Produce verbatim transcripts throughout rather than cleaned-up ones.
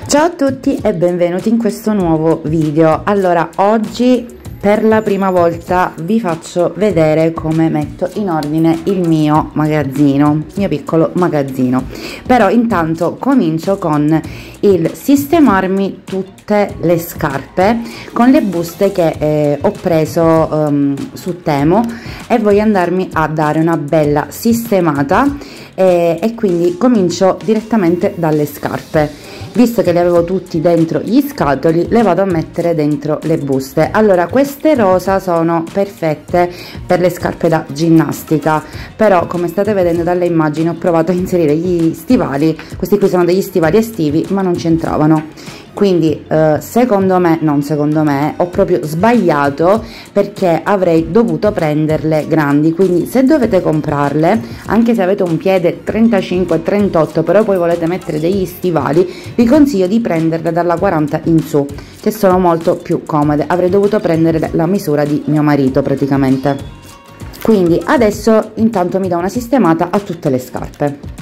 Ciao a tutti e benvenuti in questo nuovo video. Allora, oggi per la prima volta vi faccio vedere come metto in ordine il mio magazzino, il mio piccolo magazzino. Però intanto comincio con il sistemarmi tutte le scarpe con le buste che eh, ho preso um, su Temu, e voglio andarmi a dare una bella sistemata, eh, e quindi comincio direttamente dalle scarpe. Visto che li avevo tutti dentro gli scatoli, le vado a mettere dentro le buste. Allora, queste rosa sono perfette per le scarpe da ginnastica, però come state vedendo dalle immagini ho provato a inserire gli stivali. Questi qui sono degli stivali estivi ma non c'entravano, quindi eh, secondo me, non secondo me, ho proprio sbagliato, perché avrei dovuto prenderle grandi. Quindi se dovete comprarle, anche se avete un piede trentacinque trentotto però poi volete mettere degli stivali, vi consiglio di prenderle dalla quaranta in su, che sono molto più comode. Avrei dovuto prendere la misura di mio marito praticamente. Quindi adesso intanto mi do una sistemata a tutte le scarpe.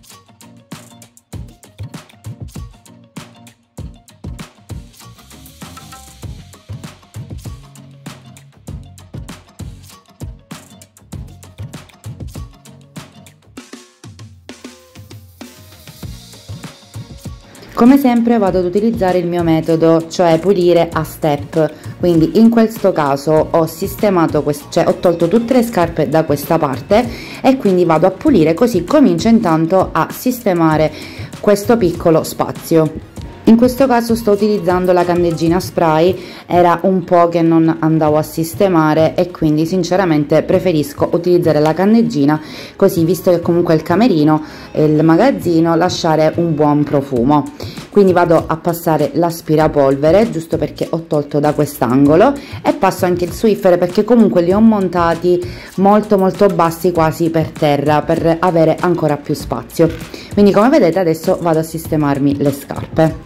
Come sempre vado ad utilizzare il mio metodo, cioè pulire a step. Quindi in questo caso ho sistemato, cioè ho tolto tutte le scarpe da questa parte e quindi vado a pulire, così comincio intanto a sistemare questo piccolo spazio. In questo caso sto utilizzando la candeggina spray, era un po' che non andavo a sistemare e quindi sinceramente preferisco utilizzare la candeggina, così, visto che comunque il camerino e il magazzino, lasciare un buon profumo. Quindi vado a passare l'aspirapolvere, giusto perché ho tolto da quest'angolo, e passo anche il Swiffer, perché comunque li ho montati molto molto bassi, quasi per terra, per avere ancora più spazio. Quindi come vedete adesso vado a sistemarmi le scarpe.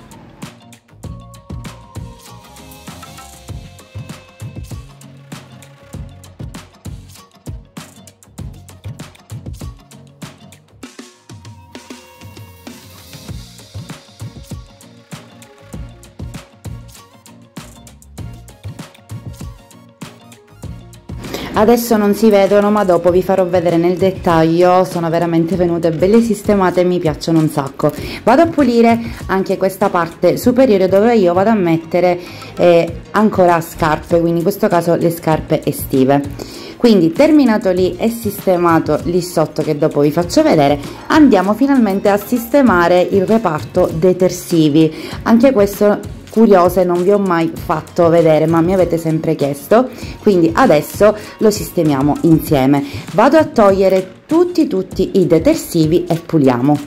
Adesso non si vedono, ma dopo vi farò vedere nel dettaglio. Sono veramente venute belle sistemate e mi piacciono un sacco. Vado a pulire anche questa parte superiore, dove io vado a mettere eh, ancora scarpe, quindi in questo caso le scarpe estive. Quindi terminato lì e sistemato lì sotto, che dopo vi faccio vedere, andiamo finalmente a sistemare il reparto detersivi. Anche questo, curiose, non vi ho mai fatto vedere, ma mi avete sempre chiesto, quindi adesso lo sistemiamo insieme. Vado a togliere tutti tutti i detersivi e puliamo.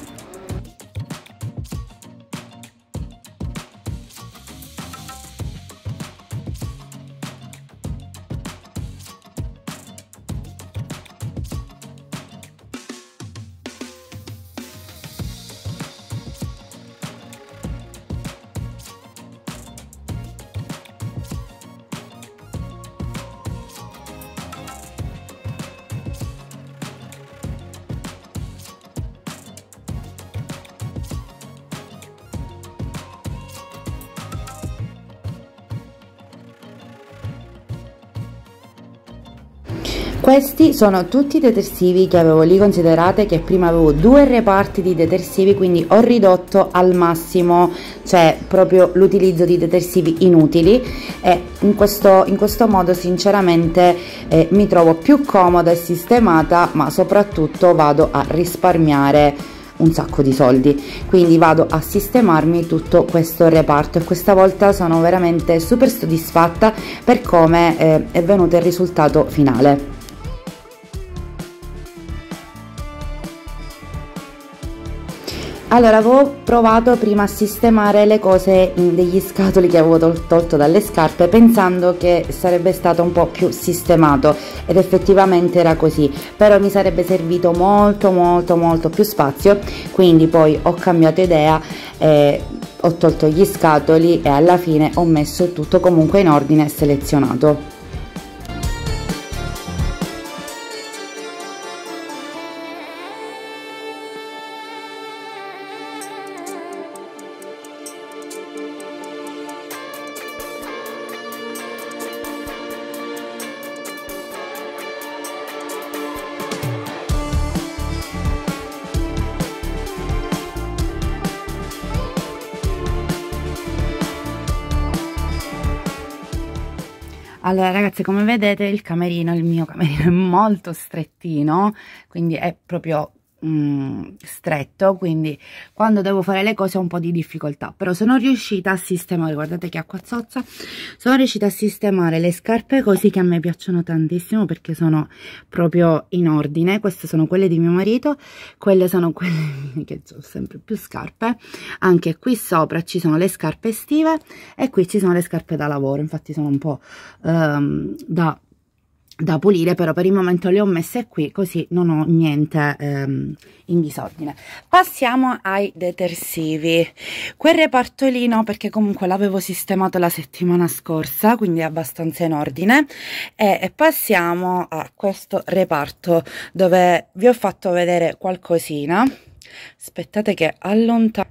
Questi sono tutti i detersivi che avevo lì. Considerate che prima avevo due reparti di detersivi, quindi ho ridotto al massimo, cioè proprio l'utilizzo di detersivi inutili, e in questo, in questo modo sinceramente eh, mi trovo più comoda e sistemata, ma soprattutto vado a risparmiare un sacco di soldi. Quindi vado a sistemarmi tutto questo reparto e questa volta sono veramente super soddisfatta per come eh, è venuto il risultato finale. Allora, avevo provato prima a sistemare le cose in degli scatoli che avevo tol tolto dalle scarpe, pensando che sarebbe stato un po' più sistemato, ed effettivamente era così, però mi sarebbe servito molto molto molto più spazio. Quindi poi ho cambiato idea, eh, ho tolto gli scatoli e alla fine ho messo tutto comunque in ordine selezionato. Allora ragazzi, come vedete il camerino, il mio camerino è molto strettino, quindi è proprio mm, stretto, quindi quando devo fare le cose ho un po' di difficoltà, però sono riuscita a sistemare, guardate che acqua zozza, sono riuscita a sistemare le scarpe così, che a me piacciono tantissimo perché sono proprio in ordine. Queste sono quelle di mio marito, quelle sono quelle che ho sempre più scarpe. Anche qui sopra ci sono le scarpe estive e qui ci sono le scarpe da lavoro, infatti sono un po' um, da da pulire, però per il momento le ho messe qui così non ho niente ehm, in disordine. Passiamo ai detersivi. Quel reparto lì no, perché comunque l'avevo sistemato la settimana scorsa, quindi è abbastanza in ordine, e, e passiamo a questo reparto dove vi ho fatto vedere qualcosina. Aspettate che allontano.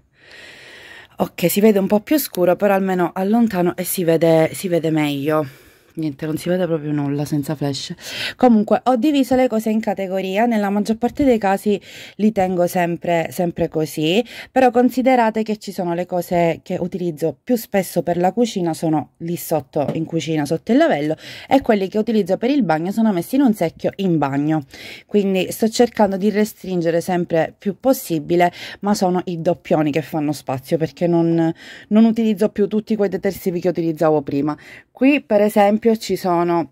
Ok, si vede un po' più scuro, però almeno allontano e si vede, si vede meglio. Niente, non si vede proprio nulla senza flash. Comunque ho diviso le cose in categoria, nella maggior parte dei casi li tengo sempre, sempre così, però considerate che ci sono le cose che utilizzo più spesso per la cucina, sono lì sotto in cucina, sotto il lavello, e quelli che utilizzo per il bagno sono messi in un secchio in bagno, quindi sto cercando di restringere sempre più possibile, ma sono i doppioni che fanno spazio, perché non, non utilizzo più tutti quei detersivi che utilizzavo prima. Qui per esempio ci sono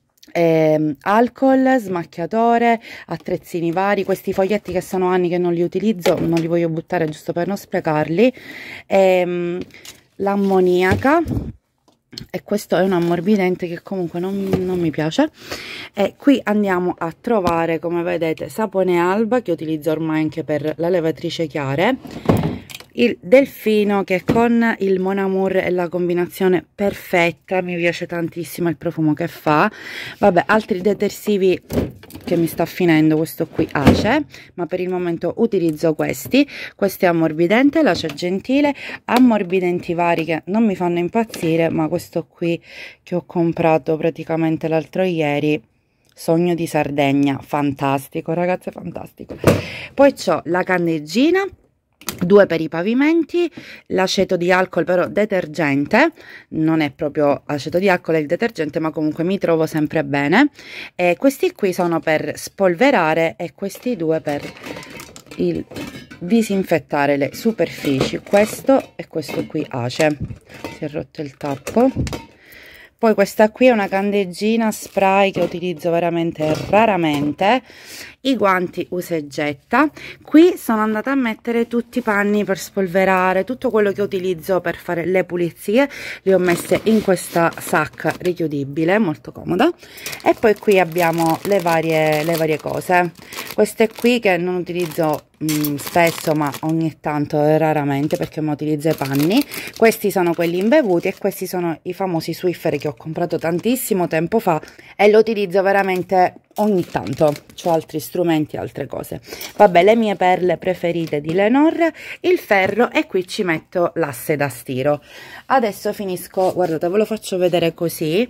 eh, alcol, smacchiatore, attrezzini vari, questi foglietti che sono anni che non li utilizzo, non li voglio buttare giusto per non sprecarli, ehm, l'ammoniaca, e questo è un ammorbidente che comunque non, non mi piace. E qui andiamo a trovare, come vedete, sapone Alba, che utilizzo ormai anche per la levatrice chiare, il Delfino, che con il Mon Amour è la combinazione perfetta, mi piace tantissimo il profumo che fa. Vabbè, altri detersivi che mi sta finendo, questo qui Ace, ma per il momento utilizzo questi. Questo è ammorbidente, l'Ace Gentile, ammorbidenti vari che non mi fanno impazzire, ma questo qui che ho comprato praticamente l'altro ieri, Sogno di Sardegna, fantastico ragazze, fantastico. Poi c'ho la candeggina, due per i pavimenti, l'aceto di alcol però detergente, non è proprio aceto di alcol, è il detergente, ma comunque mi trovo sempre bene. E questi qui sono per spolverare e questi due per il disinfettare le superfici, questo e questo qui Ace. Si è rotto il tappo. Poi questa qui è una candeggina spray che utilizzo veramente raramente. I guanti usa e getta. Qui sono andata a mettere tutti i panni per spolverare, tutto quello che utilizzo per fare le pulizie, li ho messe in questa sacca richiudibile, molto comoda. E poi qui abbiamo le varie, le varie cose. Queste qui che non utilizzo mh, spesso, ma ogni tanto e raramente, perché mi utilizzo i panni. Questi sono quelli imbevuti e questi sono i famosi Swiffer che ho comprato tantissimo tempo fa e lo utilizzo veramente ogni tanto. C'ho altri strumenti, altre cose. Vabbè, le mie perle preferite di Lenor, il ferro, e qui ci metto l'asse da stiro. Adesso finisco, guardate, ve lo faccio vedere così.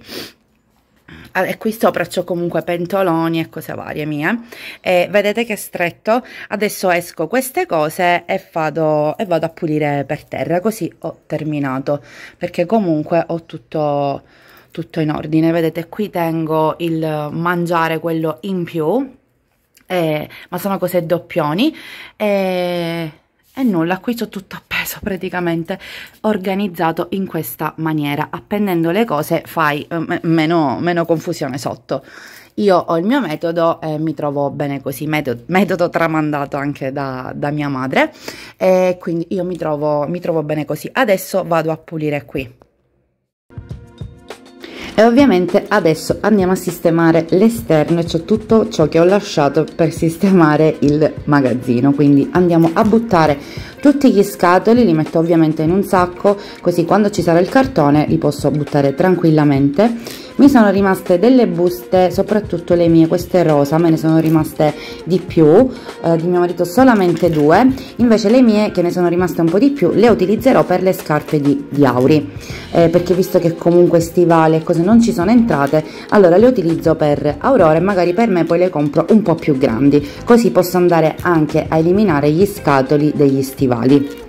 E qui sopra c'ho comunque pentoloni e cose varie mie, e vedete che è stretto. Adesso esco queste cose e vado, e vado a pulire per terra, così ho terminato, perché comunque ho tutto, tutto in ordine. Vedete, qui tengo il mangiare, quello in più, eh, ma sono cose doppioni, e... E nulla, qui c'ho tutto appeso, praticamente organizzato in questa maniera. Appendendo le cose fai eh, meno, meno confusione sotto. Io ho il mio metodo e mi trovo bene così, metodo, metodo tramandato anche da, da mia madre, e quindi io mi trovo, mi trovo bene così. Adesso vado a pulire qui. E ovviamente adesso andiamo a sistemare l'esterno, e c'ho tutto ciò che ho lasciato per sistemare il magazzino, quindi andiamo a buttare tutti gli scatoli, li metto ovviamente in un sacco, così quando ci sarà il cartone li posso buttare tranquillamente. Mi sono rimaste delle buste, soprattutto le mie, queste rosa, me ne sono rimaste di più, eh, di mio marito solamente due, invece le mie, che ne sono rimaste un po' di più, le utilizzerò per le scarpe di, di Auri, eh, perché visto che comunque stivali e cose non ci sono entrate, allora le utilizzo per Aurora, e magari per me poi le compro un po' più grandi, così posso andare anche a eliminare gli scatoli degli stivali.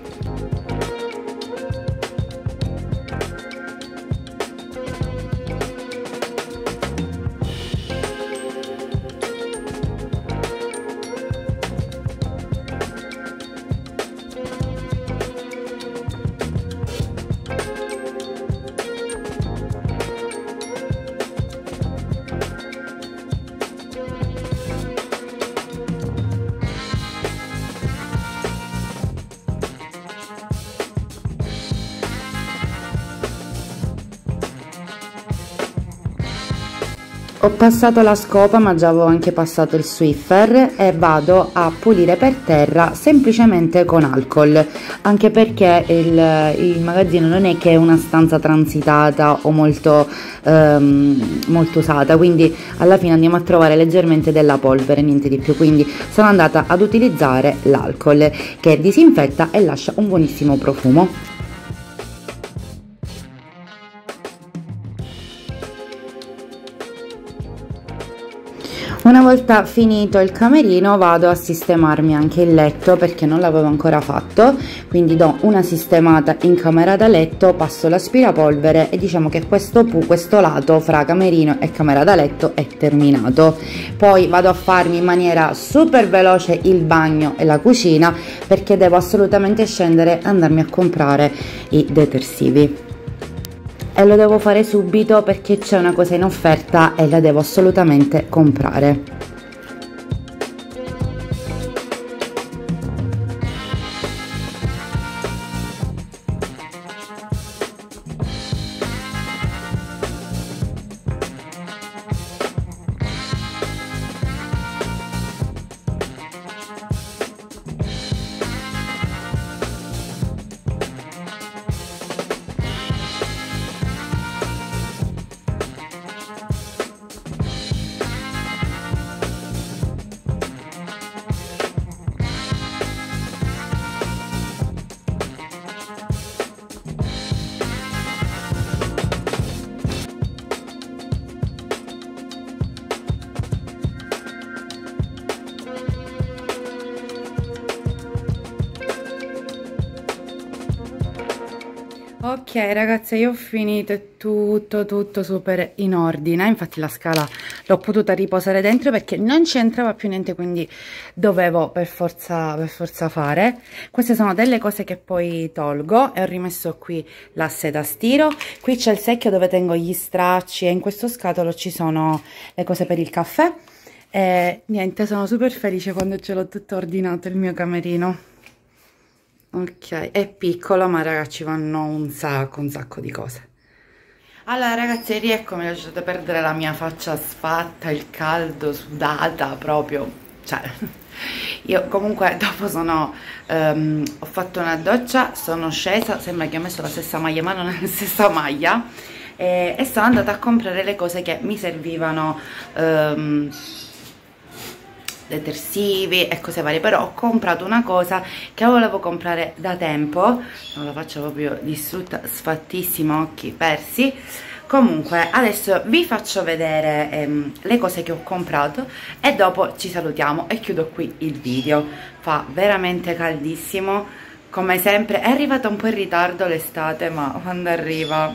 Ho passato la scopa, ma già avevo anche passato il Swiffer, e vado a pulire per terra semplicemente con alcol, anche perché il, il magazzino non è che è una stanza transitata o molto, ehm, molto usata, quindi alla fine andiamo a trovare leggermente della polvere, niente di più. Quindi sono andata ad utilizzare l'alcol, che disinfetta e lascia un buonissimo profumo. Una volta finito il camerino vado a sistemarmi anche il letto, perché non l'avevo ancora fatto, quindi do una sistemata in camera da letto, passo l'aspirapolvere e diciamo che questo, questo lato fra camerino e camera da letto è terminato. Poi vado a farmi in maniera super veloce il bagno e la cucina, perché devo assolutamente scendere e andarmi a comprare i detersivi. E lo devo fare subito perché c'è una cosa in offerta e la devo assolutamente comprare. Ok ragazzi, io ho finito, è tutto tutto super in ordine. Infatti la scala l'ho potuta riposare dentro perché non c'entrava più niente, quindi dovevo per forza, per forza fare. Queste sono delle cose che poi tolgo, e ho rimesso qui l'asse da stiro. Qui c'è il secchio dove tengo gli stracci, e in questo scatolo ci sono le cose per il caffè. E niente, sono super felice quando ce l'ho tutto ordinato il mio camerino. Ok, è piccolo, ma ragazzi vanno un sacco, un sacco di cose. Allora ragazzi, rieccomi, lasciate perdere la mia faccia sfatta, il caldo, sudata proprio, cioè io comunque dopo sono um, ho fatto una doccia, sono scesa, sembra che ho messo la stessa maglia ma non è la stessa maglia, e, e sono andata a comprare le cose che mi servivano, um, detersivi e cose varie. Però ho comprato una cosa che volevo comprare da tempo, non la faccio proprio distrutta, sfattissima, occhi persi. Comunque adesso vi faccio vedere ehm, le cose che ho comprato e dopo ci salutiamo e chiudo qui il video. Fa veramente caldissimo come sempre, è arrivata un po' in ritardo l'estate, ma quando arriva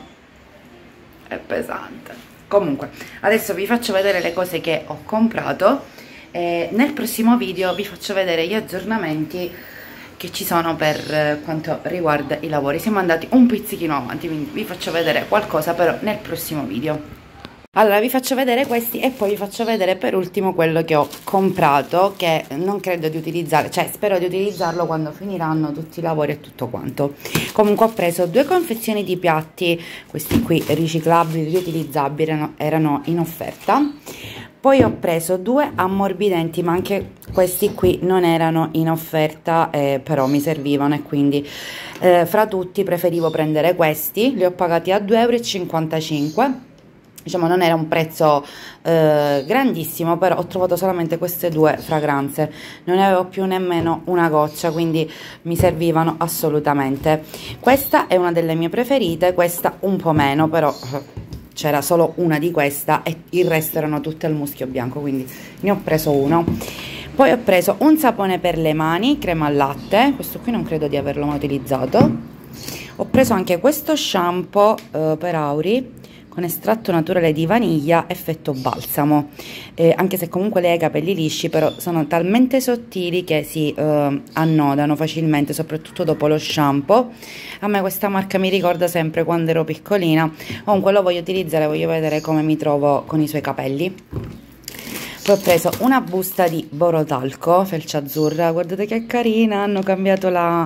è pesante. Comunque adesso vi faccio vedere le cose che ho comprato. E nel prossimo video vi faccio vedere gli aggiornamenti che ci sono per quanto riguarda i lavori. Siamo andati un pizzichino avanti, quindi vi faccio vedere qualcosa però nel prossimo video. Allora vi faccio vedere questi e poi vi faccio vedere per ultimo quello che ho comprato, che non credo di utilizzare, cioè spero di utilizzarlo quando finiranno tutti i lavori e tutto quanto. Comunque ho preso due confezioni di piatti, questi qui riciclabili, riutilizzabili, erano, erano in offerta. Poi ho preso due ammorbidenti, ma anche questi qui non erano in offerta, eh, però mi servivano, e quindi eh, fra tutti preferivo prendere questi. Li ho pagati a due e cinquantacinque euro. Diciamo non era un prezzo eh, grandissimo, però ho trovato solamente queste due fragranze, non ne avevo più nemmeno una goccia, quindi mi servivano assolutamente. Questa è una delle mie preferite, questa un po' meno, però c'era solo una di questa e il resto erano tutte al muschio bianco, quindi ne ho preso uno. Poi ho preso un sapone per le mani, crema al latte, questo qui non credo di averlo mai utilizzato. Ho preso anche questo shampoo eh, per Auri con estratto naturale di vaniglia effetto balsamo, eh, anche se comunque lei ha i capelli lisci, però sono talmente sottili che si eh, annodano facilmente, soprattutto dopo lo shampoo. A me questa marca mi ricorda sempre quando ero piccolina. Comunque lo voglio utilizzare, voglio vedere come mi trovo con i suoi capelli. Poi ho preso una busta di borotalco felce azzurra, guardate che carina, hanno cambiato la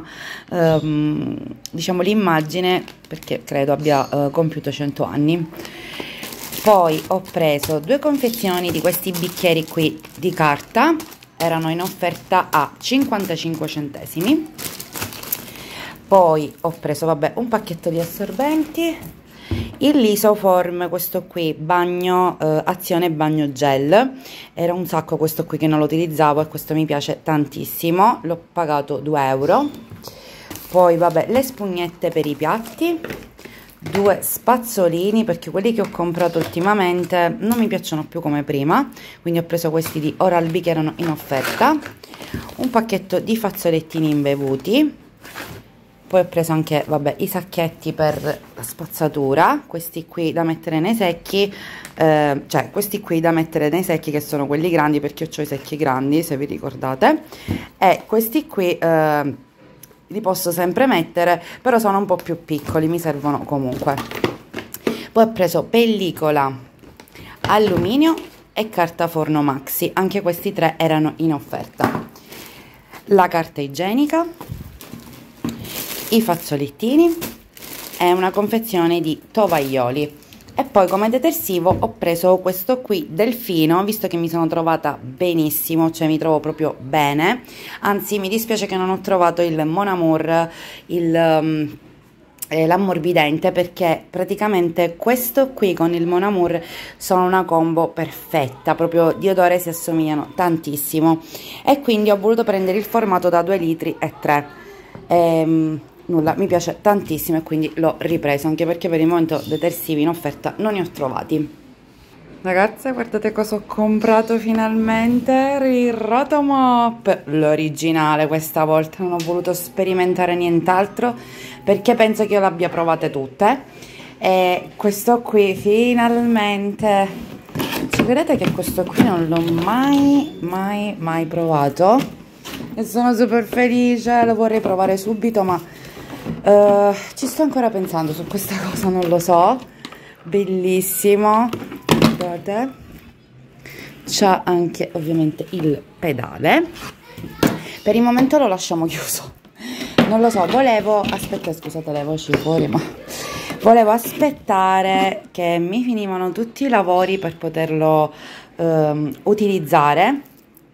ehm, diciamo l'immagine perché credo abbia eh, compiuto cento anni. Poi ho preso due confezioni di questi bicchieri qui di carta, erano in offerta a cinquantacinque centesimi. Poi ho preso, vabbè, un pacchetto di assorbenti, il Lisoform, questo qui, bagno, eh, azione bagno gel, era un sacco questo qui che non lo utilizzavo e questo mi piace tantissimo, l'ho pagato due euro. Poi vabbè, le spugnette per i piatti, due spazzolini perché quelli che ho comprato ultimamente non mi piacciono più come prima, quindi ho preso questi di Oral-B che erano in offerta, un pacchetto di fazzolettini imbevuti. Poi ho preso anche, vabbè, i sacchetti per la spazzatura, questi qui da mettere nei secchi, eh, cioè questi qui da mettere nei secchi che sono quelli grandi perché io ho i secchi grandi, se vi ricordate, e questi qui eh, li posso sempre mettere, però sono un po' più piccoli, mi servono comunque. Poi ho preso pellicola, alluminio e carta forno maxi, anche questi tre erano in offerta. La carta igienica, i fazzolettini e una confezione di tovaglioli. E poi come detersivo ho preso questo qui Delfino, visto che mi sono trovata benissimo, cioè mi trovo proprio bene, anzi mi dispiace che non ho trovato il Mon Amour, il um, eh, l'ammorbidente, perché praticamente questo qui con il Mon Amour sono una combo perfetta, proprio di odore si assomigliano tantissimo, e quindi ho voluto prendere il formato da due litri e tre. Ehm, nulla, mi piace tantissimo e quindi l'ho ripreso, anche perché per il momento detersivi in offerta non ne ho trovati. Ragazze, guardate cosa ho comprato finalmente, il Rotomop, l'originale questa volta, non ho voluto sperimentare nient'altro perché penso che io le abbia provate tutte. E questo qui finalmente, ci vedete che questo qui non l'ho mai mai mai provato e sono super felice, lo vorrei provare subito, ma Uh, ci sto ancora pensando su questa cosa, non lo so. Bellissimo, guardate, c'ha anche ovviamente il pedale. Per il momento lo lasciamo chiuso, non lo so, volevo aspettare, scusate le voci fuori, ma volevo aspettare che mi finivano tutti i lavori per poterlo um, utilizzare.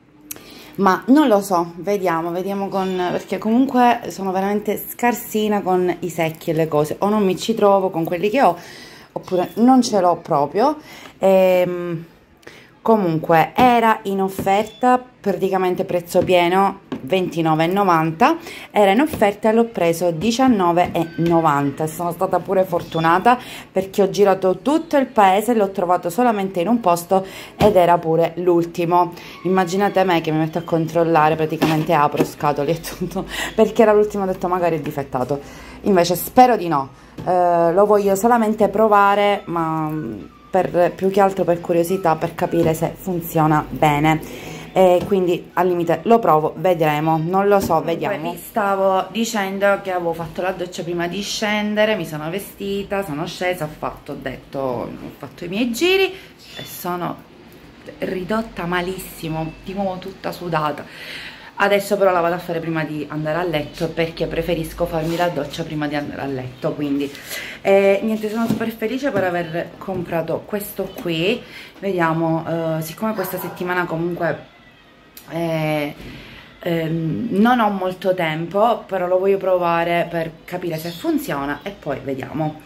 Ma non lo so, vediamo, vediamo con, perché comunque sono veramente scarsina con i secchi e le cose, o non mi ci trovo con quelli che ho, oppure non ce l'ho proprio. Ehm, comunque era in offerta, praticamente prezzo pieno, ventinove e novanta, era in offerta e l'ho preso diciannove e novanta. Sono stata pure fortunata perché ho girato tutto il paese, l'ho trovato solamente in un posto ed era pure l'ultimo. Immaginate me che mi metto a controllare, praticamente apro scatole e tutto perché era l'ultimo, ho detto magari è difettato, invece spero di no. Eh, lo voglio solamente provare, ma per, più che altro per curiosità, per capire se funziona bene. E quindi al limite lo provo, vedremo, non lo so, vediamo. Vi stavo dicendo che avevo fatto la doccia prima di scendere, mi sono vestita, sono scesa, ho fatto, ho detto, ho fatto i miei giri e sono ridotta malissimo, di nuovo tutta sudata. Adesso però la vado a fare prima di andare a letto, perché preferisco farmi la doccia prima di andare a letto, quindi eh, niente, sono super felice per aver comprato questo qui. Vediamo, eh, siccome questa settimana comunque Eh, ehm, non ho molto tempo, però lo voglio provare per capire se funziona e poi vediamo.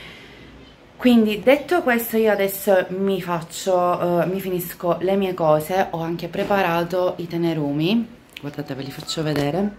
Quindi detto questo, io adesso mi faccio, eh, mi finisco le mie cose. Ho anche preparato i tenerumi, guardate, ve li faccio vedere.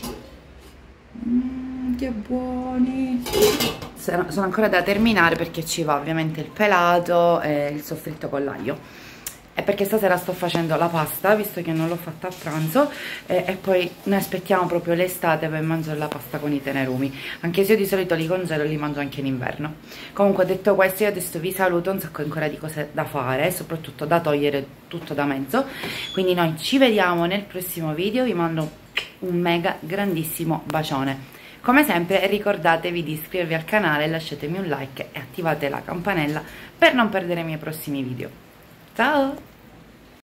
Mm, che buoni! Sono ancora da terminare perché ci va ovviamente il pelato e il soffritto con l'aglio. È perché stasera sto facendo la pasta, visto che non l'ho fatta a pranzo, eh, e poi noi aspettiamo proprio l'estate per mangiare la pasta con i tenerumi, anche se io di solito li congelo e li mangio anche in inverno. Comunque, detto questo, io adesso vi saluto, un sacco ancora di cose da fare, soprattutto da togliere tutto da mezzo, quindi noi ci vediamo nel prossimo video, vi mando un mega grandissimo bacione. Come sempre ricordatevi di iscrivervi al canale, lasciatemi un like e attivate la campanella per non perdere i miei prossimi video. Ciao!